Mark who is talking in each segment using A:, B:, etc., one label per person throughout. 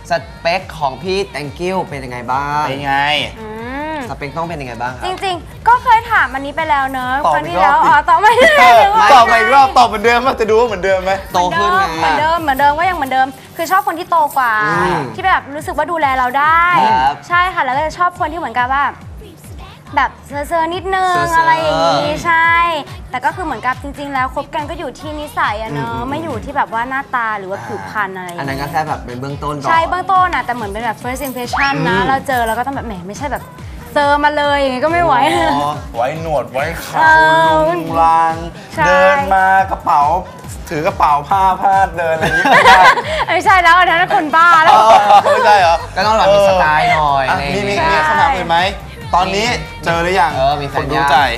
A: สเปคของพี่ thank you เป็นยังไงบ้าง
B: เป็นไง
A: สเปคต้องเป็นยังไงบ้างครับ
C: จริงๆก็เคยถามอันนี้ไปแล้วเนอะ
B: ตอบ
C: ครั้ง
B: อี
C: ที่
B: กร
C: แล้
B: อบ
C: วตอบไม่ได้
B: ตอบไปอีกรอบตอบเหมือนเดิมป่ะจะดูว่าเหมือนเดิมไหม
A: โตขึ้นไง
C: เหมือนเดิมก็ยังเหมือนเดิมคือชอบคนที่โตกว่าที่แบบรู้สึกว่าดูแลเราได้ใช่ค่ะแล้วก็จะชอบคนที่เหมือนกับว่าแบบเซอร์นิดนึงอะไรอย่างนี้ใช่แต่ก็คือเหมือนกับจริงๆแล้วคบกันก็อยู่ที่นิสัยอะเนอะไม่อยู่ที่แบบว่าหน้าตาหรือว่าผิวพรรณอะไรอย่าง
A: อันนั้น
C: เงี้ย
A: ก็แค่แบบเป็นเบื้องต้นก่อน
C: ใช่เบื้องต้นนะแต่เหมือนเป็นแบบ first impression นะเราเจอแล้วก็ต้องแบบแหมไม่ใช่แบบเจอมาเลยอย่างงี้ก็ไม่ไหว
B: ไว้หนวดไว้เขาลุงลางเดินมากระเป๋าถือกระเป๋าผ้าพาดเดินอะไรอย่างเงี้ย
C: ไม่ใช่แล้วอันนั้นคนบ้าแล้ว
B: ไม่ใช่เหรอ
A: ก็ต้องแบบมีสไตล์หน่อย
B: มีคำถามอื่นไหมตอนนี้เจอหรือยัง
A: มี
B: คนรู้ใจ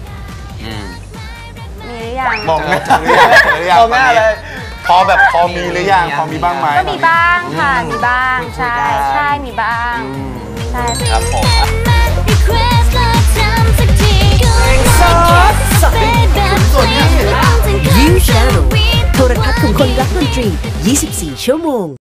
C: มีหรือยัง
B: บอกเจอหรือยัง
A: บอกแม่เลย
B: พอมีหรือยังพอมีบ้างไหม
C: ก็มีบ้างค่ะมีบ้างใช่มีบ้างใช่
B: ครับผม
D: ยูชาแนลโทรทัศน์ของคนรักดนตรี24 ชั่วโมง